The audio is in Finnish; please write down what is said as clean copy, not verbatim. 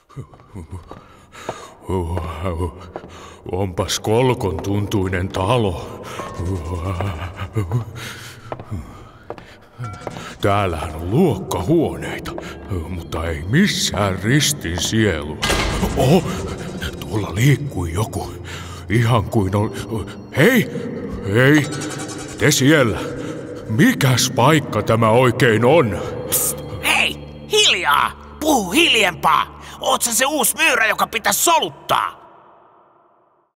Onpas kolkon tuntuinen talo. Täällähän on luokkahuoneita, mutta ei missään ristin sielua. Tuolla liikkui joku. Ihan kuin on... Hei! Te siellä! Mikäs paikka tämä oikein on? Psst, hei! Hiljaa! Puhu hiljempaa! Oot sä se uusi myyrä, joka pitäisi soluttaa?